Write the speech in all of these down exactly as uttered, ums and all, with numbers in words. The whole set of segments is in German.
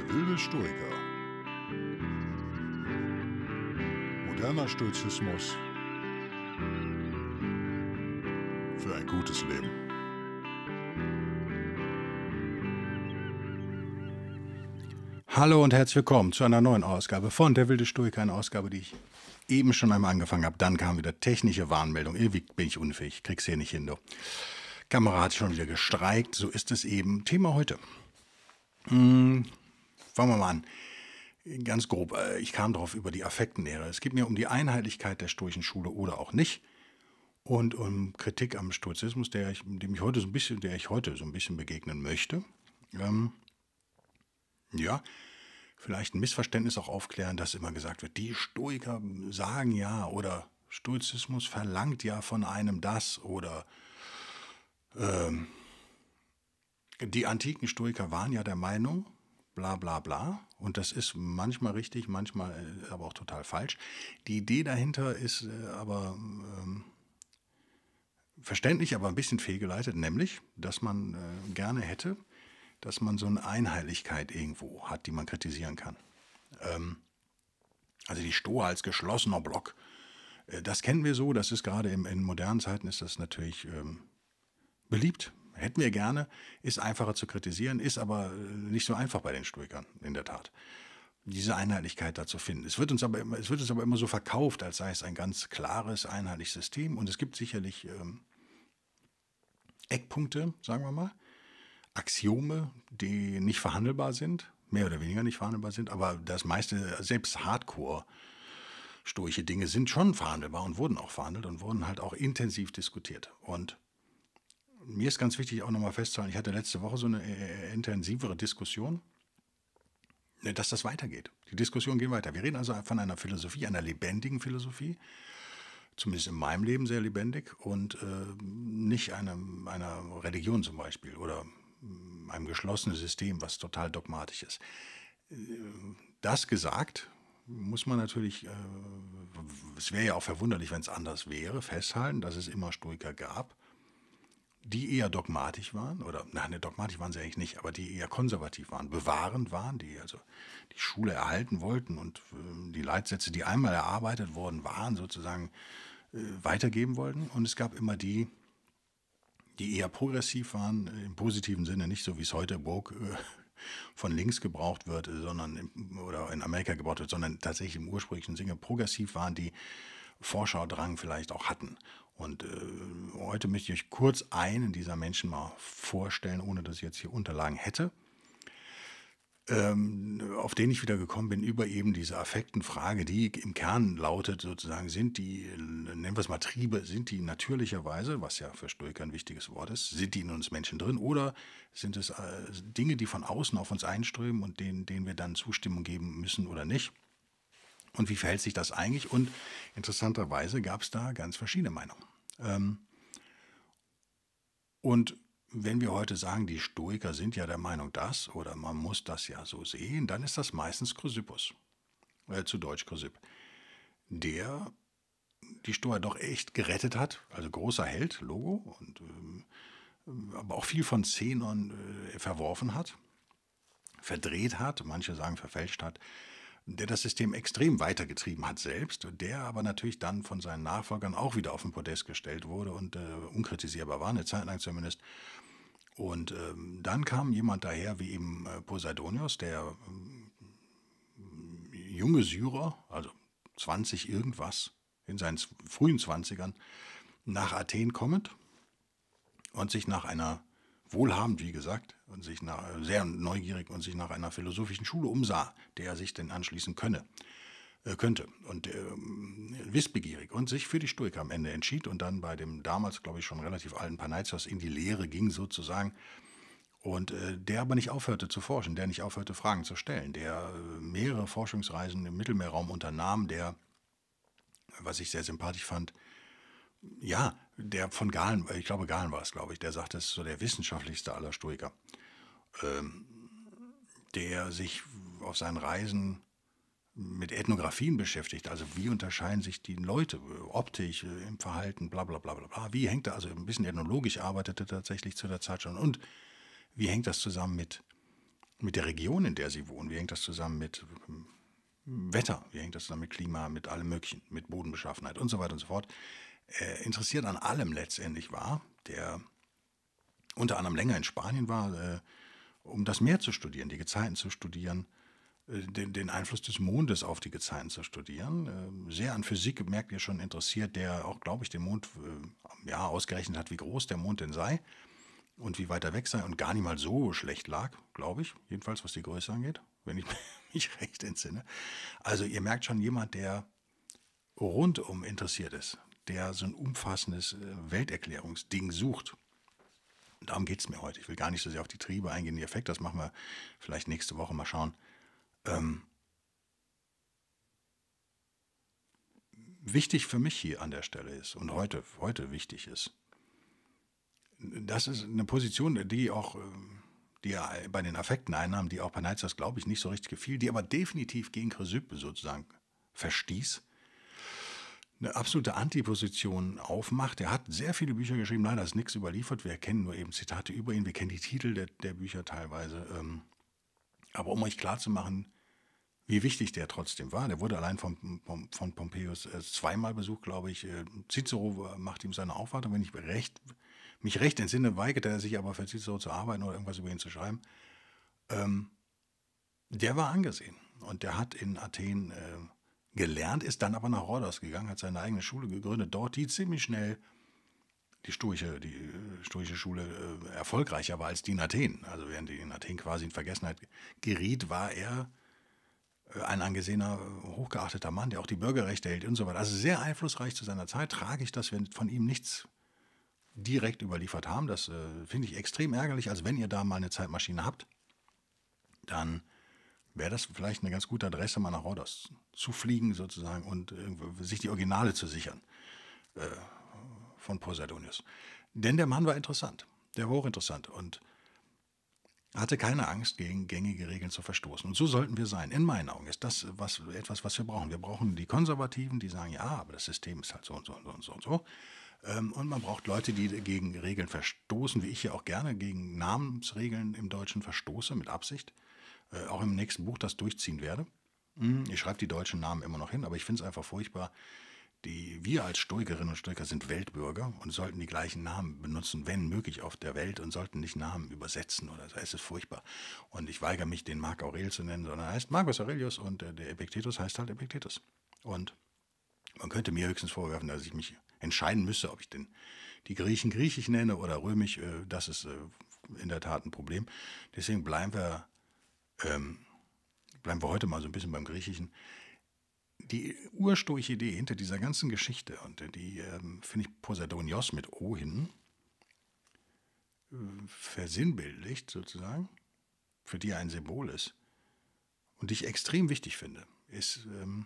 Der wilde Stoiker. Moderner Stoizismus für ein gutes Leben. Hallo und herzlich willkommen zu einer neuen Ausgabe von Der wilde Stoiker, eine Ausgabe, die ich eben schon einmal angefangen habe. Dann kam wieder technische Warnmeldung. Irgendwie bin ich unfähig, krieg's hier nicht hin. Du. Kamera hat schon wieder gestreikt, so ist es eben. Thema heute. Hm, fangen wir mal an. Ganz grob, äh, ich kam drauf über die Affektenlehre. Es geht mir um die Einheitlichkeit der stoischen Schule oder auch nicht. Und um Kritik am Stoizismus, der ich, dem ich heute so ein bisschen, der ich heute so ein bisschen begegnen möchte. Ähm, ja, vielleicht ein Missverständnis auch aufklären, dass immer gesagt wird, die Stoiker sagen ja oder Stoizismus verlangt ja von einem das oder ähm, die antiken Stoiker waren ja der Meinung, bla bla bla, und das ist manchmal richtig, manchmal äh, aber auch total falsch. Die Idee dahinter ist äh, aber ähm, verständlich, aber ein bisschen fehlgeleitet, nämlich, dass man äh, gerne hätte, dass man so eine Einheitlichkeit irgendwo hat, die man kritisieren kann. Ähm, also die Stoa als geschlossener Block, äh, das kennen wir so, das ist gerade im, in modernen Zeiten ist das natürlich ähm, beliebt. Hätten wir gerne, ist einfacher zu kritisieren, ist aber nicht so einfach bei den Stoikern, in der Tat, diese Einheitlichkeit da zu finden. Es wird uns aber immer, es wird uns aber immer so verkauft, als sei es ein ganz klares, einheitliches System. Und es gibt sicherlich ähm, Eckpunkte, sagen wir mal, Axiome, die nicht verhandelbar sind, mehr oder weniger nicht verhandelbar sind, aber das meiste, selbst Hardcore-stoische Dinge sind schon verhandelbar und wurden auch verhandelt und wurden halt auch intensiv diskutiert. Und mir ist ganz wichtig auch nochmal festzuhalten, ich hatte letzte Woche so eine äh, intensivere Diskussion, dass das weitergeht. Die Diskussionen gehen weiter. Wir reden also von einer Philosophie, einer lebendigen Philosophie, zumindest in meinem Leben sehr lebendig und äh, nicht einem, einer Religion zum Beispiel oder einem geschlossenen System, was total dogmatisch ist. Das gesagt, muss man natürlich, äh, es wäre ja auch verwunderlich, wenn es anders wäre, festhalten, dass es immer Stoiker gab, die eher dogmatisch waren, oder nein, dogmatisch waren sie eigentlich nicht, aber die eher konservativ waren, bewahrend waren, die also die Schule erhalten wollten und äh, die Leitsätze, die einmal erarbeitet worden waren, sozusagen äh, weitergeben wollten. Und es gab immer die, die eher progressiv waren, äh, im positiven Sinne, nicht so wie es heute woke äh, von links gebraucht wird, äh, sondern im, oder in Amerika gebraucht wird, sondern tatsächlich im ursprünglichen Sinne progressiv waren, die Vorschaudrang vielleicht auch hatten. Und äh, heute möchte ich euch kurz einen dieser Menschen mal vorstellen, ohne dass ich jetzt hier Unterlagen hätte, ähm, auf den ich wieder gekommen bin, über eben diese Affektenfrage, die im Kern lautet sozusagen, sind die, nennen wir es mal Triebe, sind die natürlicherweise, was ja für Stoiker ein wichtiges Wort ist, sind die in uns Menschen drin oder sind es äh, Dinge, die von außen auf uns einströmen und denen, denen wir dann Zustimmung geben müssen oder nicht? Und wie verhält sich das eigentlich? Und interessanterweise gab es da ganz verschiedene Meinungen. Ähm, und wenn wir heute sagen, die Stoiker sind ja der Meinung das, oder man muss das ja so sehen, dann ist das meistens Chrysippus, äh, zu Deutsch Chrysipp, der die Stoa doch echt gerettet hat, also großer Held, Logo, und, ähm, aber auch viel von Zenon äh, verworfen hat, verdreht hat, manche sagen verfälscht hat, der das System extrem weitergetrieben hat selbst, der aber natürlich dann von seinen Nachfolgern auch wieder auf den Podest gestellt wurde und äh, unkritisierbar war, eine Zeit lang zumindest. Und ähm, dann kam jemand daher wie eben äh, Poseidonios, der äh, junge Syrer, also zwanzig irgendwas, in seinen frühen Zwanzigern, nach Athen kommend und sich nach einer wohlhabend, wie gesagt, und sich nach, sehr neugierig und sich nach einer philosophischen Schule umsah, der er sich denn anschließen könne, äh, könnte. Und äh, wissbegierig und sich für die Stoiker am Ende entschied und dann bei dem damals, glaube ich, schon relativ alten Panaitios in die Lehre ging sozusagen. Und äh, der aber nicht aufhörte zu forschen, der nicht aufhörte, Fragen zu stellen, der äh, mehrere Forschungsreisen im Mittelmeerraum unternahm, der, was ich sehr sympathisch fand, ja, der von Galen, ich glaube Galen war es, glaube ich, der sagte, es ist so der wissenschaftlichste aller Stoiker, ähm, der sich auf seinen Reisen mit Ethnographien beschäftigt, also wie unterscheiden sich die Leute optisch, im Verhalten, bla bla bla bla bla, wie hängt er, also ein bisschen ethnologisch arbeitete tatsächlich zu der Zeit schon und wie hängt das zusammen mit, mit der Region, in der sie wohnen. Wie hängt das zusammen mit ähm, Wetter? Wie hängt das zusammen mit Klima, mit allem Möglichen, mit Bodenbeschaffenheit und so weiter und so fort? Äh, interessiert an allem letztendlich war, der unter anderem länger in Spanien war, äh, um das Meer zu studieren, die Gezeiten zu studieren, äh, den, den Einfluss des Mondes auf die Gezeiten zu studieren. Äh, sehr an Physik, merkt ihr schon, interessiert, der auch, glaube ich, den Mond äh, ja, ausgerechnet hat, wie groß der Mond denn sei und wie weit er weg sei und gar nicht mal so schlecht lag, glaube ich, jedenfalls was die Größe angeht, wenn ich mich recht entsinne. Also ihr merkt schon, jemand, der rundum interessiert ist, der so ein umfassendes äh, Welterklärungsding sucht. Und darum geht es mir heute. Ich will gar nicht so sehr auf die Triebe eingehen, die Effekte, das machen wir vielleicht nächste Woche mal schauen. Ähm, wichtig für mich hier an der Stelle ist und heute, heute wichtig ist, das ist eine Position, die auch ähm, die er bei den Affekten einnahm, die auch Panizas, glaube ich, nicht so richtig gefiel, die aber definitiv gegen Chrysippe sozusagen verstieß, eine absolute Antiposition aufmacht. Er hat sehr viele Bücher geschrieben, leider ist nichts überliefert. Wir kennen nur eben Zitate über ihn, wir kennen die Titel der, der Bücher teilweise. Ähm, aber um euch klarzumachen, wie wichtig der trotzdem war, der wurde allein von, von, von Pompeius äh, zweimal besucht, glaube ich. Äh, Cicero macht ihm seine Aufwartung, wenn ich recht, mich recht entsinne, weigerte er sich aber für Cicero zu arbeiten oder irgendwas über ihn zu schreiben. Ähm, der war angesehen und der hat in Athen äh, gelernt, ist dann aber nach Rhodos gegangen, hat seine eigene Schule gegründet, dort die ziemlich schnell die stoische, die äh, stoische Schule äh, erfolgreicher war als die in Athen. Also während die in Athen quasi in Vergessenheit geriet, war er äh, ein angesehener, hochgeachteter Mann, der auch die Bürgerrechte hält und so weiter. Also sehr einflussreich zu seiner Zeit. Tragisch, dass wir von ihm nichts direkt überliefert haben. Das äh, finde ich extrem ärgerlich. Also wenn ihr da mal eine Zeitmaschine habt, dann wäre das vielleicht eine ganz gute Adresse, mal nach Rhodos zu fliegen sozusagen und äh, sich die Originale zu sichern äh, von Posidonius. Denn der Mann war interessant, der war hochinteressant und hatte keine Angst, gegen gängige Regeln zu verstoßen. Und so sollten wir sein. In meinen Augen ist das was, etwas, was wir brauchen. Wir brauchen die Konservativen, die sagen, ja, aber das System ist halt so und so und so und so und so. Und man braucht Leute, die gegen Regeln verstoßen, wie ich ja auch gerne gegen Namensregeln im Deutschen verstoße, mit Absicht. Äh, auch im nächsten Buch das durchziehen werde. Ich schreibe die deutschen Namen immer noch hin, aber ich finde es einfach furchtbar. Die, wir als Stoikerinnen und Stoiker sind Weltbürger und sollten die gleichen Namen benutzen, wenn möglich, auf der Welt und sollten nicht Namen übersetzen oder so. Es ist furchtbar. Und ich weigere mich, den Marc Aurel zu nennen, sondern er heißt Marcus Aurelius und der Epiktetus heißt halt Epiktetus. Und man könnte mir höchstens vorwerfen, dass ich mich entscheiden müsste, ob ich den, die Griechen griechisch nenne oder römisch. Das ist in der Tat ein Problem. Deswegen bleiben wir, ähm, bleiben wir heute mal so ein bisschen beim Griechischen. Die urstoische Idee hinter dieser ganzen Geschichte, und die ähm, finde ich Posidonios mit O hin äh, versinnbildlicht sozusagen, für die er ein Symbol ist, und die ich extrem wichtig finde, ist, ähm,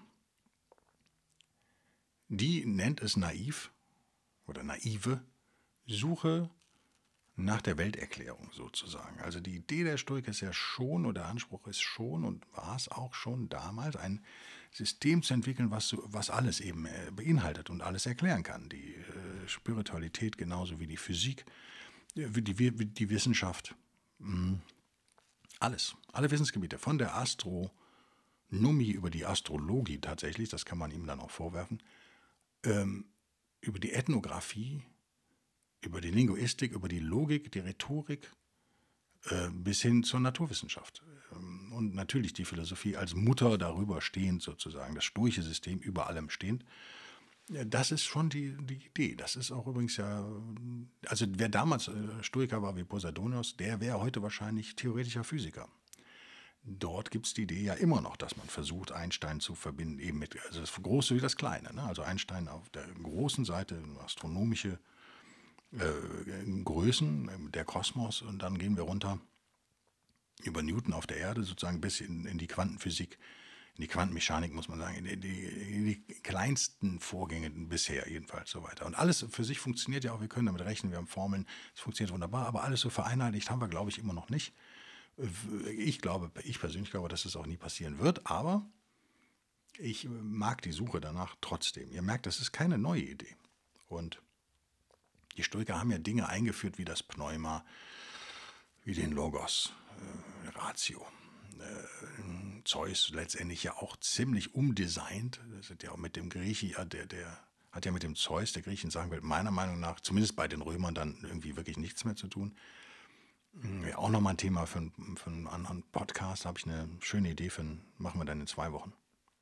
die nennt es naiv oder naive Suche nach der Welterklärung sozusagen. Also die Idee der Stoiker ist ja schon, oder der Anspruch ist schon und war es auch schon damals, ein System zu entwickeln, was, so, was alles eben äh, beinhaltet und alles erklären kann. Die äh, Spiritualität genauso wie die Physik, äh, wie die, wie die Wissenschaft, mh, alles. Alle Wissensgebiete, von der Astronomie über die Astrologie tatsächlich, das kann man ihm dann auch vorwerfen, ähm, über die Ethnographie, über die Linguistik, über die Logik, die Rhetorik, äh, bis hin zur Naturwissenschaft. Ähm, und natürlich die Philosophie als Mutter darüber stehend sozusagen, das stoische System über allem stehend. Das ist schon die, die Idee. Das ist auch übrigens ja, also wer damals äh, Stoiker war wie Posidonios, der wäre heute wahrscheinlich theoretischer Physiker. Dort gibt es die Idee ja immer noch, dass man versucht, Einstein zu verbinden, eben mit, also das Große wie das Kleine. Ne? Also Einstein auf der großen Seite, astronomische Äh, Größen, der Kosmos, und dann gehen wir runter über Newton auf der Erde sozusagen bis in, in die Quantenphysik, in die Quantenmechanik, muss man sagen, in die, in die kleinsten Vorgänge bisher jedenfalls so weiter. Und alles für sich funktioniert ja auch, wir können damit rechnen, wir haben Formeln, es funktioniert wunderbar, aber alles so vereinheitlicht haben wir, glaube ich, immer noch nicht. Ich glaube, ich persönlich glaube, dass das auch nie passieren wird, aber ich mag die Suche danach trotzdem. Ihr merkt, das ist keine neue Idee. Und die Stoiker haben ja Dinge eingeführt wie das Pneuma, wie den Logos, äh, Ratio. Äh, Zeus letztendlich ja auch ziemlich umdesignt. Das hat ja auch mit dem Griechen, ja, der, der hat ja mit dem Zeus der Griechen sagen wir, meiner Meinung nach, zumindest bei den Römern, dann irgendwie wirklich nichts mehr zu tun. Ja, auch nochmal ein Thema für, einen- für einen anderen Podcast. Da habe ich eine schöne Idee für einen, machen wir dann in zwei Wochen.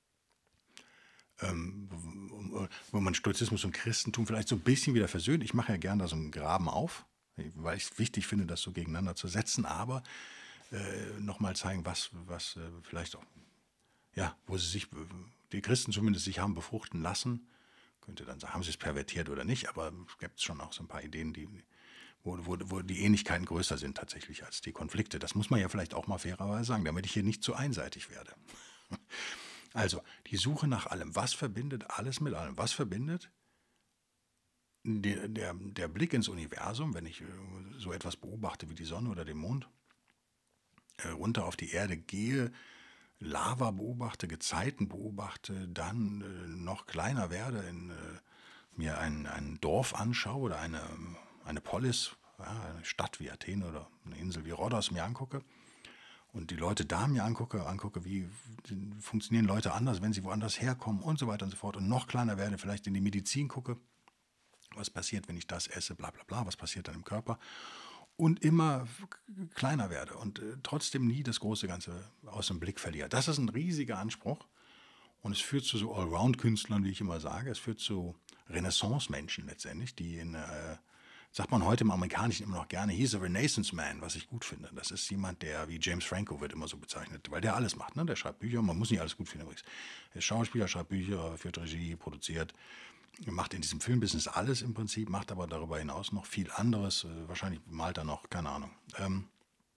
Ähm, wo, wo man Stoizismus und Christentum vielleicht so ein bisschen wieder versöhnt. Ich mache ja gerne da so einen Graben auf, weil ich es wichtig finde, das so gegeneinander zu setzen, aber äh, nochmal zeigen, was, was äh, vielleicht auch, ja, wo sie sich, die Christen zumindest sich haben befruchten lassen. Könnte dann sagen, haben sie es pervertiert oder nicht, aber es gibt schon auch so ein paar Ideen, die, wo, wo, wo die Ähnlichkeiten größer sind tatsächlich als die Konflikte. Das muss man ja vielleicht auch mal fairerweise sagen, damit ich hier nicht zu einseitig werde. Also, die Suche nach allem. Was verbindet alles mit allem? Was verbindet der, der, der Blick ins Universum, wenn ich äh, so etwas beobachte wie die Sonne oder den Mond, äh, runter auf die Erde gehe, Lava beobachte, Gezeiten beobachte, dann äh, noch kleiner werde, in, äh, mir ein, ein Dorf anschaue oder eine, eine Polis, ja, eine Stadt wie Athen oder eine Insel wie Rhodos mir angucke und die Leute da mir angucke, angucke, wie funktionieren Leute anders, wenn sie woanders herkommen und so weiter und so fort und noch kleiner werde, vielleicht in die Medizin gucke, was passiert, wenn ich das esse, bla bla bla, was passiert dann im Körper und immer kleiner werde und äh, trotzdem nie das große Ganze aus dem Blick verliere. Das ist ein riesiger Anspruch und es führt zu so Allround-Künstlern, wie ich immer sage. Es führt zu Renaissance-Menschen letztendlich, die in, äh, sagt man heute im Amerikanischen immer noch gerne, he's a Renaissance Man, was ich gut finde. Das ist jemand, der wie James Franco wird immer so bezeichnet, weil der alles macht. Ne? Der schreibt Bücher, man muss nicht alles gut finden übrigens. Der ist Schauspieler, schreibt Bücher, führt Regie, produziert, macht in diesem Filmbusiness alles im Prinzip, macht aber darüber hinaus noch viel anderes. Äh, wahrscheinlich malt er noch, keine Ahnung. Ähm,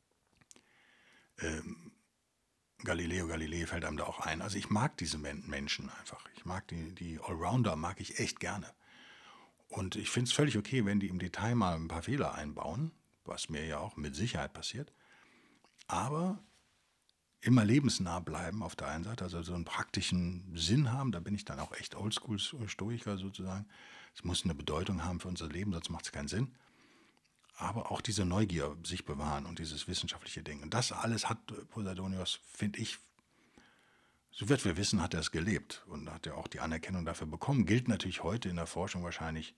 ähm, Galileo Galilei fällt einem da auch ein. Also ich mag diese Menschen einfach. Ich mag die, die Allrounder, mag ich echt gerne. Und ich finde es völlig okay, wenn die im Detail mal ein paar Fehler einbauen, was mir ja auch mit Sicherheit passiert. Aber immer lebensnah bleiben auf der einen Seite, also so einen praktischen Sinn haben, da bin ich dann auch echt Oldschool-Stoiker sozusagen. Es muss eine Bedeutung haben für unser Leben, sonst macht es keinen Sinn. Aber auch diese Neugier sich bewahren und dieses wissenschaftliche Ding. Und das alles hat Posidonios, finde ich, soweit wir wissen, hat er es gelebt und hat er auch die Anerkennung dafür bekommen. Gilt natürlich heute in der Forschung wahrscheinlich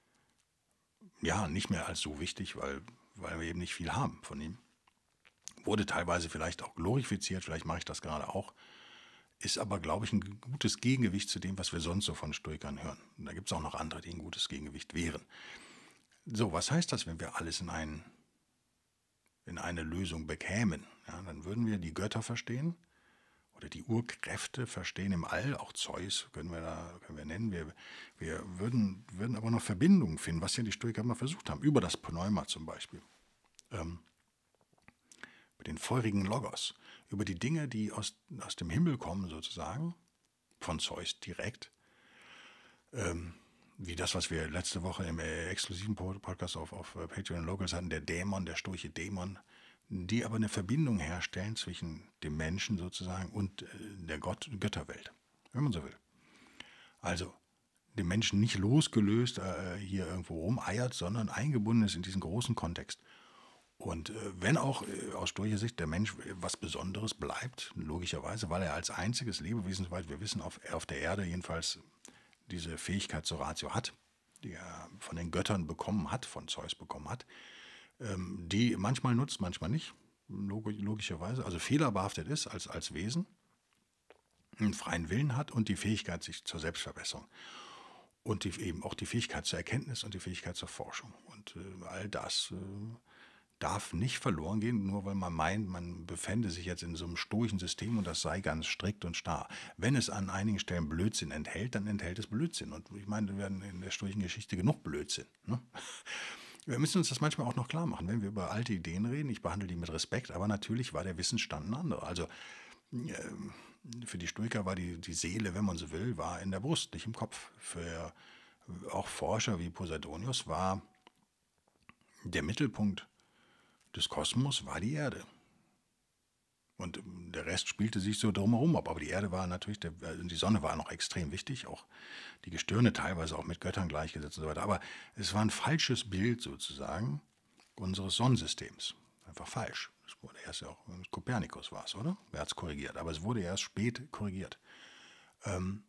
ja nicht mehr als so wichtig, weil, weil wir eben nicht viel haben von ihm. Wurde teilweise vielleicht auch glorifiziert, vielleicht mache ich das gerade auch, ist aber, glaube ich, ein gutes Gegengewicht zu dem, was wir sonst so von Stoikern hören. Und da gibt es auch noch andere, die ein gutes Gegengewicht wären. So, was heißt das, wenn wir alles in, ein, in eine Lösung bekämen? Ja, dann würden wir die Götter verstehen oder die Urkräfte verstehen im All, auch Zeus können wir da können wir nennen. Wir, wir würden, würden aber noch Verbindungen finden, was ja die Stoiker immer versucht haben, über das Pneuma zum Beispiel. Ähm, über den feurigen Logos, über die Dinge, die aus, aus dem Himmel kommen sozusagen, von Zeus direkt, ähm, wie das, was wir letzte Woche im äh, exklusiven Podcast auf, auf Patreon Locals hatten, der Dämon, der stoische Dämon, die aber eine Verbindung herstellen zwischen dem Menschen sozusagen und äh, der Gott, Götterwelt, wenn man so will. Also dem Menschen nicht losgelöst äh, hier irgendwo rumeiert, sondern eingebunden ist in diesen großen Kontext. Und äh, wenn auch äh, aus stoischer Sicht der Mensch was Besonderes bleibt, logischerweise, weil er als einziges Lebewesen, soweit wir wissen, auf, auf der Erde jedenfalls diese Fähigkeit zur Ratio hat, die er von den Göttern bekommen hat, von Zeus bekommen hat, ähm, die manchmal nutzt, manchmal nicht, log logischerweise, also fehlerbehaftet ist als, als Wesen, einen freien Willen hat und die Fähigkeit sich zur Selbstverbesserung. Und die, eben auch die Fähigkeit zur Erkenntnis und die Fähigkeit zur Forschung. Und äh, all das äh, darf nicht verloren gehen, nur weil man meint, man befände sich jetzt in so einem stoischen System und das sei ganz strikt und starr. Wenn es an einigen Stellen Blödsinn enthält, dann enthält es Blödsinn. Und ich meine, wir werden in der stoischen Geschichte genug Blödsinn. Ne? Wir müssen uns das manchmal auch noch klar machen, wenn wir über alte Ideen reden. Ich behandle die mit Respekt, aber natürlich war der Wissensstand ein anderer. Also äh, für die Stoiker war die, die Seele, wenn man so will, war in der Brust, nicht im Kopf. Für auch Forscher wie Posidonios war der Mittelpunkt des Kosmos war die Erde. Und der Rest spielte sich so drumherum ab. Aber die Erde war natürlich, der, die Sonne war noch extrem wichtig, auch die Gestirne teilweise auch mit Göttern gleichgesetzt und so weiter. Aber es war ein falsches Bild sozusagen unseres Sonnensystems. Einfach falsch. wurde erst ja auch, Kopernikus war es, oder? Wer hat es korrigiert? Aber es wurde erst spät korrigiert. Ähm,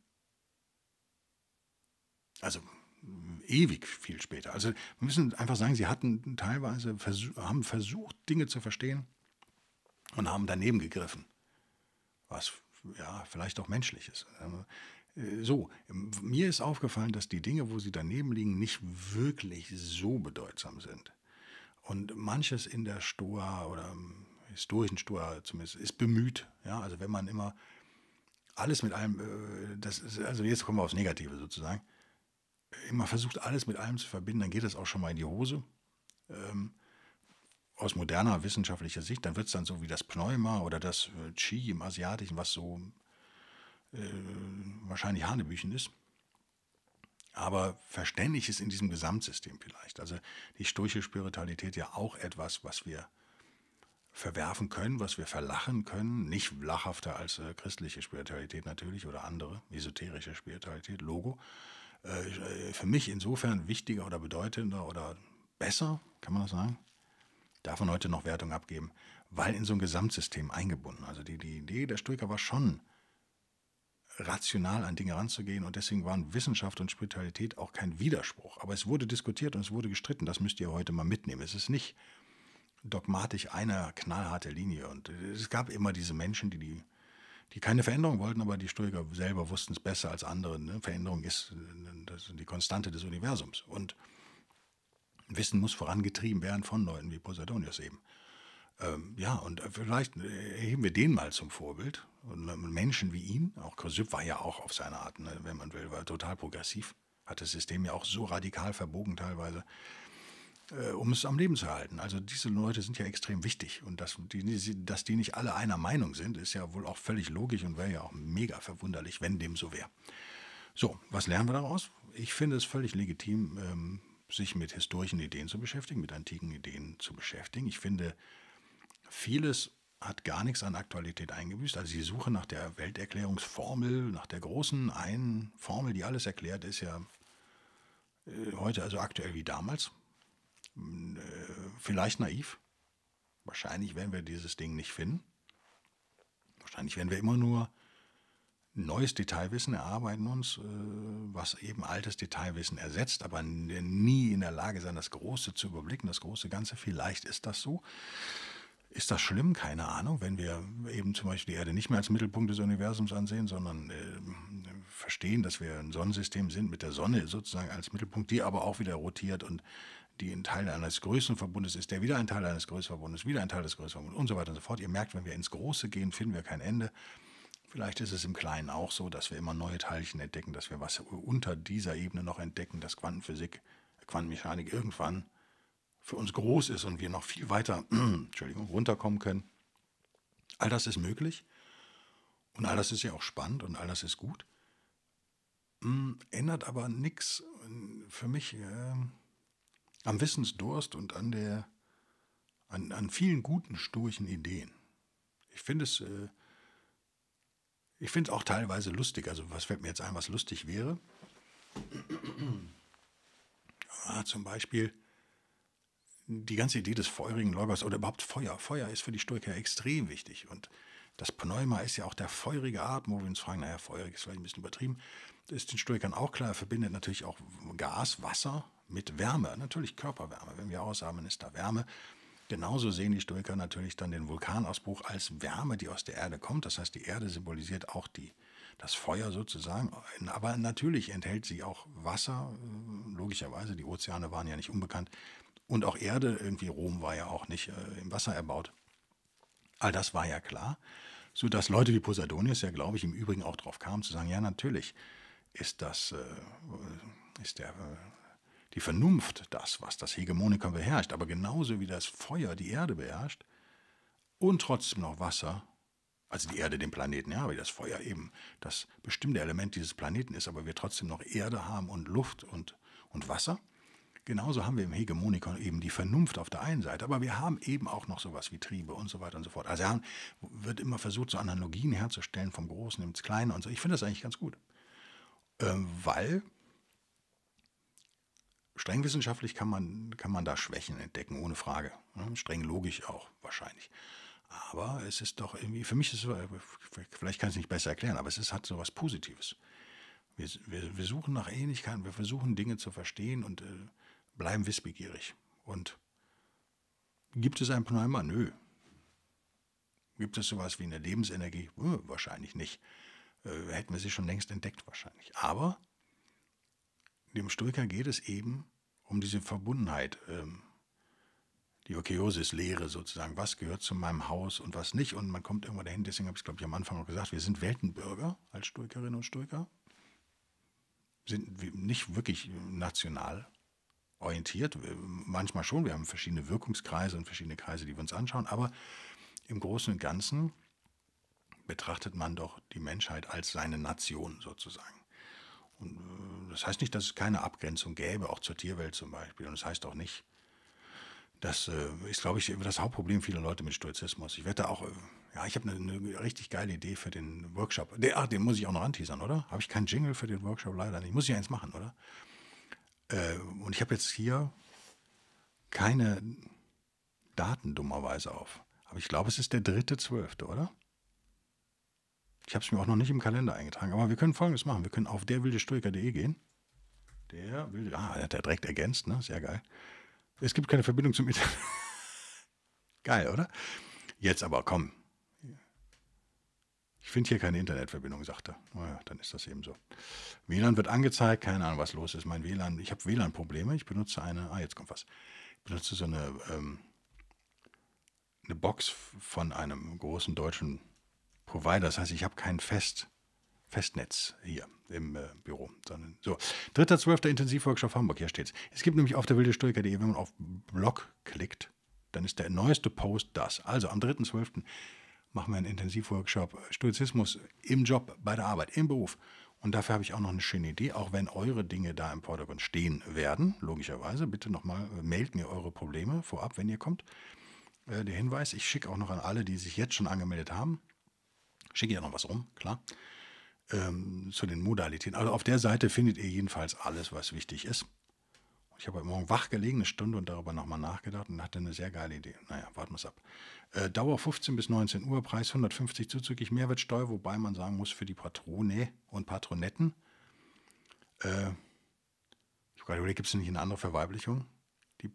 also ewig viel später. Also wir müssen einfach sagen, sie hatten teilweise, versuch, haben versucht, Dinge zu verstehen und haben daneben gegriffen, was ja vielleicht auch menschlich ist. So, mir ist aufgefallen, dass die Dinge, wo sie daneben liegen, nicht wirklich so bedeutsam sind. Und manches in der Stoa oder im historischen Stoa zumindest ist bemüht. Ja, also wenn man immer alles mit allem, äh, das ist, also jetzt kommen wir aufs Negative sozusagen, immer versucht, alles mit allem zu verbinden, dann geht das auch schon mal in die Hose. Ähm, aus moderner wissenschaftlicher Sicht, dann wird es dann so wie das Pneuma oder das äh, Qi im Asiatischen, was so äh, wahrscheinlich Hanebüchen ist. Aber verständlich ist in diesem Gesamtsystem vielleicht. Also die stoische Spiritualität ja auch etwas, was wir verwerfen können, was wir verlachen können. Nicht lachhafter als äh, christliche Spiritualität natürlich oder andere, esoterische Spiritualität, Logo. Äh, für mich insofern wichtiger oder bedeutender oder besser, kann man das sagen? Darf man heute noch Wertung abgeben, weil in so ein Gesamtsystem eingebunden. Also die, die Idee der Stoiker war schon, rational an Dinge ranzugehen und deswegen waren Wissenschaft und Spiritualität auch kein Widerspruch. Aber es wurde diskutiert und es wurde gestritten, das müsst ihr heute mal mitnehmen. Es ist nicht dogmatisch eine knallharte Linie und es gab immer diese Menschen, die, die, die keine Veränderung wollten, aber die Stoiker selber wussten es besser als andere. Ne? Veränderung ist das, die Konstante des Universums und Wissen muss vorangetrieben werden von Leuten wie Posidonius eben. Ähm, ja, und vielleicht erheben wir den mal zum Vorbild. Und Menschen wie ihn, auch Chrysipp war ja auch auf seine Art, ne, wenn man will, war total progressiv, hat das System ja auch so radikal verbogen teilweise, äh, um es am Leben zu halten. Also diese Leute sind ja extrem wichtig und dass die, dass die nicht alle einer Meinung sind, ist ja wohl auch völlig logisch und wäre ja auch mega verwunderlich, wenn dem so wäre. So, was lernen wir daraus? Ich finde es völlig legitim, ähm, sich mit historischen Ideen zu beschäftigen, mit antiken Ideen zu beschäftigen. Ich finde, vieles hat gar nichts an Aktualität eingebüßt. Also die Suche nach der Welterklärungsformel, nach der großen einen Formel, die alles erklärt, ist ja äh, heute also aktuell wie damals. Äh, vielleicht naiv. Wahrscheinlich werden wir dieses Ding nicht finden. Wahrscheinlich werden wir immer nur neues Detailwissen erarbeiten uns, äh, was eben altes Detailwissen ersetzt, aber nie in der Lage sein, das Große zu überblicken, das große Ganze. Vielleicht ist das so. Ist das schlimm? Keine Ahnung, wenn wir eben zum Beispiel die Erde nicht mehr als Mittelpunkt des Universums ansehen, sondern äh, verstehen, dass wir ein Sonnensystem sind mit der Sonne sozusagen als Mittelpunkt, die aber auch wieder rotiert und die ein Teil eines größeren Verbundes ist, der wieder ein Teil eines größeren Verbundes, wieder ein Teil des größeren Verbundes und so weiter und so fort. Ihr merkt, wenn wir ins Große gehen, finden wir kein Ende. Vielleicht ist es im Kleinen auch so, dass wir immer neue Teilchen entdecken, dass wir was unter dieser Ebene noch entdecken, dass Quantenphysik, Quantenmechanik irgendwann für uns groß ist und wir noch viel weiter Entschuldigung, runterkommen können. All das ist möglich und all das ist ja auch spannend und all das ist gut. Ändert aber nichts für mich äh, am Wissensdurst und an, der, an, an vielen guten stoischen Ideen. Ich finde es äh, ich finde es auch teilweise lustig. Also was fällt mir jetzt ein, was lustig wäre? Ja, zum Beispiel die ganze Idee des feurigen Logos oder überhaupt Feuer. Feuer ist für die Stoiker extrem wichtig. Und das Pneuma ist ja auch der feurige Atem, wo wir uns fragen, naja, feurig ist vielleicht ein bisschen übertrieben. Das ist den Stoikern auch klar. Er verbindet natürlich auch Gas, Wasser mit Wärme. Natürlich Körperwärme. Wenn wir ausatmen, ist da Wärme. Genauso sehen die Stoiker natürlich dann den Vulkanausbruch als Wärme, die aus der Erde kommt. Das heißt, die Erde symbolisiert auch die, das Feuer sozusagen. Aber natürlich enthält sie auch Wasser, logischerweise. Die Ozeane waren ja nicht unbekannt. Und auch Erde, irgendwie Rom war ja auch nicht äh, im Wasser erbaut. All das war ja klar, sodass Leute wie Posidonius ja, glaube ich, im Übrigen auch drauf kamen, zu sagen, ja, natürlich ist das, äh, ist der, äh, die Vernunft das, was das Hegemonikum beherrscht, aber genauso wie das Feuer die Erde beherrscht und trotzdem noch Wasser, also die Erde den Planeten, ja, weil das Feuer eben das bestimmte Element dieses Planeten ist, aber wir trotzdem noch Erde haben und Luft und, und Wasser. Genauso haben wir im Hegemonikon eben die Vernunft auf der einen Seite, aber wir haben eben auch noch sowas wie Triebe und so weiter und so fort. Also haben, wird immer versucht, so Analogien herzustellen vom Großen ins Kleine und so. Ich finde das eigentlich ganz gut, ähm, weil streng wissenschaftlich kann man, kann man da Schwächen entdecken, ohne Frage. Streng logisch auch wahrscheinlich. Aber es ist doch irgendwie, für mich ist es, vielleicht kann ich es nicht besser erklären, aber es ist, hat so was Positives. Wir, wir, wir suchen nach Ähnlichkeiten, wir versuchen Dinge zu verstehen und äh, bleiben wissbegierig. Und gibt es ein Pneuma? Nö. Gibt es sowas wie eine Lebensenergie? Äh, wahrscheinlich nicht. Äh, hätten wir sie schon längst entdeckt wahrscheinlich. Aber dem Stoiker geht es eben um diese Verbundenheit, ähm, die Okeosis-Lehre sozusagen. Was gehört zu meinem Haus und was nicht? Und man kommt irgendwann dahin, deswegen habe ich es, glaube ich, am Anfang auch gesagt, wir sind Weltenbürger als Stoikerinnen und Stoiker. Sind nicht wirklich national orientiert. Manchmal schon, wir haben verschiedene Wirkungskreise und verschiedene Kreise, die wir uns anschauen, aber im Großen und Ganzen betrachtet man doch die Menschheit als seine Nation sozusagen. Und das heißt nicht, dass es keine Abgrenzung gäbe, auch zur Tierwelt zum Beispiel. Und das heißt auch nicht, das ist, glaube ich, das Hauptproblem vieler Leute mit Stoizismus. Ich werde da auch, ja, ich habe eine, eine richtig geile Idee für den Workshop. Der, ach, den muss ich auch noch anteasern, oder? Habe ich keinen Jingle für den Workshop? Leider nicht. Muss ich ja eins machen, oder? Äh, und ich habe jetzt hier keine Daten dummerweise auf. Aber ich glaube, es ist der dritte zwölfte, oder? Ich habe es mir auch noch nicht im Kalender eingetragen. Aber wir können Folgendes machen. Wir können auf derwildestoiker punkt de gehen. Der wilde, ah, er hat er direkt ergänzt, ne? Sehr geil. Es gibt keine Verbindung zum Internet. Geil, oder? Jetzt aber, komm. Ich finde hier keine Internetverbindung, sagt er. Naja, dann ist das eben so. W L A N wird angezeigt, keine Ahnung, was los ist. Mein W L A N, ich habe W L A N-Probleme. Ich benutze eine, ah, jetzt kommt was. Ich benutze so eine, ähm, eine Box von einem großen deutschen Provider. Das heißt, ich habe kein Fest, Festnetz hier im äh, Büro. Sondern, so, dritter zwölfter Intensivworkshop Hamburg, hier steht's. Es gibt nämlich auf der wildestoiker punkt de, wenn man auf Blog klickt, dann ist der neueste Post das. Also am dritten zwölften machen wir einen Intensivworkshop Stoizismus im Job, bei der Arbeit, im Beruf. Und dafür habe ich auch noch eine schöne Idee, auch wenn eure Dinge da im Vordergrund stehen werden, logischerweise. Bitte nochmal, mailt mir eure Probleme vorab, wenn ihr kommt. Äh, der Hinweis, ich schicke auch noch an alle, die sich jetzt schon angemeldet haben, schicke ja noch was rum, klar, ähm, zu den Modalitäten. Also auf der Seite findet ihr jedenfalls alles, was wichtig ist. Ich habe heute Morgen wach gelegen, eine Stunde und darüber nochmal nachgedacht und hatte eine sehr geile Idee. Naja, warten wir es ab. Äh, Dauer fünfzehn bis neunzehn Uhr, Preis hundertfünfzig zuzüglich Mehrwertsteuer, wobei man sagen muss, für die Patrone und Patronetten, äh, ich habe gerade überlegt, gibt es nicht eine andere Verweiblichung? Die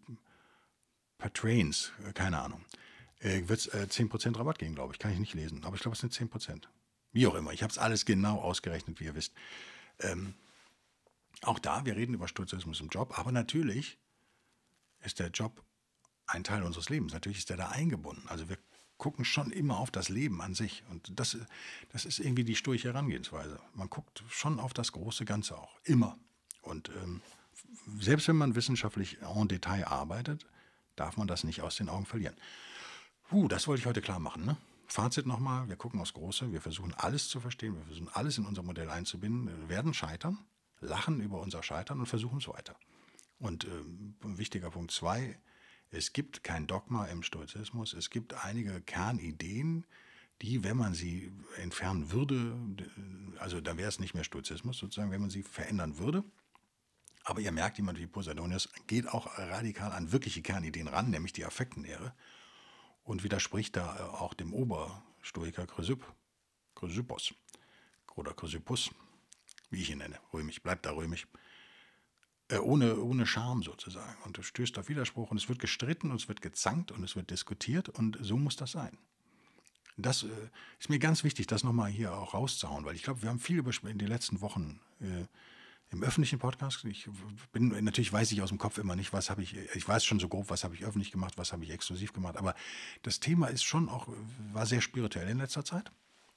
Patrains, äh, keine Ahnung. Äh, wird es äh, zehn Prozent Rabatt geben, glaube ich. Kann ich nicht lesen, aber ich glaube, es sind zehn Prozent. Wie auch immer, ich habe es alles genau ausgerechnet, wie ihr wisst. Ähm, Auch da, wir reden über Stoizismus im Job, aber natürlich ist der Job ein Teil unseres Lebens. Natürlich ist der da eingebunden. Also wir gucken schon immer auf das Leben an sich. Und das, das ist irgendwie die stoische Herangehensweise. Man guckt schon auf das große Ganze auch. Immer. Und ähm, selbst wenn man wissenschaftlich en Detail arbeitet, darf man das nicht aus den Augen verlieren. Puh, das wollte ich heute klar machen, ne? Fazit nochmal, wir gucken aufs Große, wir versuchen alles zu verstehen, wir versuchen alles in unser Modell einzubinden, wir werden scheitern, lachen über unser Scheitern und versuchen es weiter. Und äh, wichtiger Punkt zwei, es gibt kein Dogma im Stoizismus, es gibt einige Kernideen, die, wenn man sie entfernen würde, also da wäre es nicht mehr Stoizismus sozusagen, wenn man sie verändern würde. Aber ihr merkt, jemand wie Posidonius geht auch radikal an wirkliche Kernideen ran, nämlich die Affektenlehre, und widerspricht da auch dem Oberstoiker Chrysipp, Chrysippos oder Chrysippus, wie ich ihn nenne, römisch, bleibt da römisch, äh, ohne, ohne Scham sozusagen. Und es stößt auf Widerspruch und es wird gestritten und es wird gezankt und es wird diskutiert und so muss das sein. Das äh, ist mir ganz wichtig, das nochmal hier auch rauszuhauen, weil ich glaube, wir haben viel über in den letzten Wochen äh, im öffentlichen Podcast, ich bin, natürlich weiß ich aus dem Kopf immer nicht, was habe ich, ich weiß schon so grob, was habe ich öffentlich gemacht, was habe ich exklusiv gemacht, aber das Thema ist schon auch, war sehr spirituell in letzter Zeit.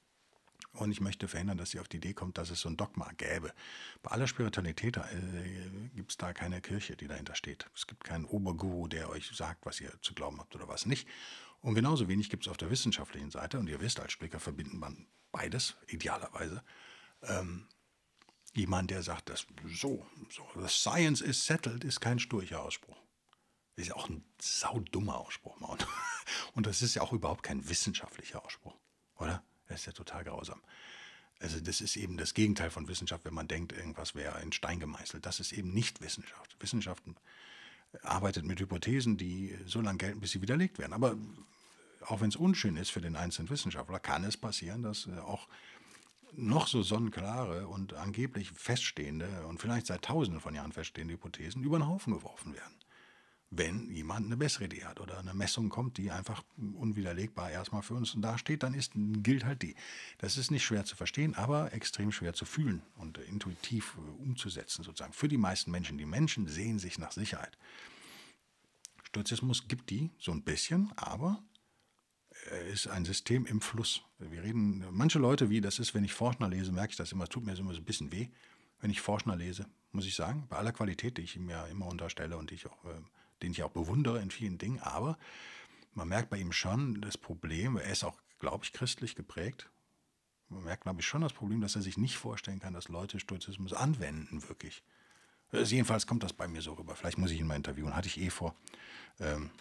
Und ich möchte verhindern, dass ihr auf die Idee kommt, dass es so ein Dogma gäbe. Bei aller Spiritualität äh, gibt es da keine Kirche, die dahinter steht. Es gibt keinen Oberguru, der euch sagt, was ihr zu glauben habt oder was nicht. Und genauso wenig gibt es auf der wissenschaftlichen Seite, und ihr wisst, als Stoiker verbindet man beides, idealerweise, ähm, jemand, der sagt, dass so, so, the science is settled, ist kein stoischer Ausspruch. Das ist ja auch ein saudummer Ausspruch, Mann. Und das ist ja auch überhaupt kein wissenschaftlicher Ausspruch, oder? Das ist ja total grausam. Also das ist eben das Gegenteil von Wissenschaft, wenn man denkt, irgendwas wäre in Stein gemeißelt. Das ist eben nicht Wissenschaft. Wissenschaft arbeitet mit Hypothesen, die so lange gelten, bis sie widerlegt werden. Aber auch wenn es unschön ist für den einzelnen Wissenschaftler, kann es passieren, dass äh, auch noch so sonnenklare und angeblich feststehende und vielleicht seit Tausenden von Jahren feststehende Hypothesen über den Haufen geworfen werden. Wenn jemand eine bessere Idee hat oder eine Messung kommt, die einfach unwiderlegbar erstmal für uns dasteht, dann ist, gilt halt die. Das ist nicht schwer zu verstehen, aber extrem schwer zu fühlen und äh, intuitiv äh, umzusetzen sozusagen. Für die meisten Menschen. Die Menschen sehen sich nach Sicherheit. Stoizismus gibt die so ein bisschen, aber er ist ein System im Fluss. Wir reden, manche Leute, wie das ist, wenn ich Forschner lese, merke ich das immer, es tut mir immer so ein bisschen weh, wenn ich Forschner lese, muss ich sagen, bei aller Qualität, die ich ihm ja immer unterstelle und die ich auch, äh, den ich auch bewundere in vielen Dingen, aber man merkt bei ihm schon das Problem, er ist auch, glaube ich, christlich geprägt. Man merkt, glaube ich, schon das Problem, dass er sich nicht vorstellen kann, dass Leute Stoizismus anwenden, wirklich. Also jedenfalls kommt das bei mir so rüber. Vielleicht muss ich ihn mal interviewen, hatte ich eh vor. Ähm,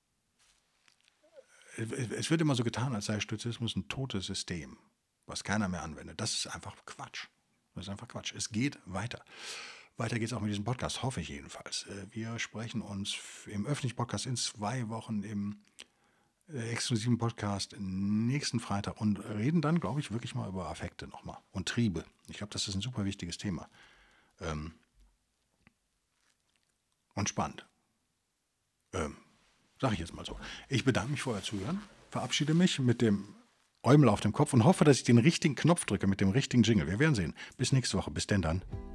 es wird immer so getan, als sei Stoizismus ein totes System, was keiner mehr anwendet. Das ist einfach Quatsch. Das ist einfach Quatsch. Es geht weiter. Weiter geht es auch mit diesem Podcast, hoffe ich jedenfalls. Äh, Wir sprechen uns im öffentlichen Podcast in zwei Wochen im äh, exklusiven Podcast nächsten Freitag und reden dann, glaube ich, wirklich mal über Affekte nochmal und Triebe. Ich glaube, das ist ein super wichtiges Thema. Ähm, und spannend. Ähm, Sage ich jetzt mal so. Ich bedanke mich für euer Zuhören, verabschiede mich mit dem Eumel auf dem Kopf und hoffe, dass ich den richtigen Knopf drücke mit dem richtigen Jingle. Wir werden sehen. Bis nächste Woche. Bis denn dann.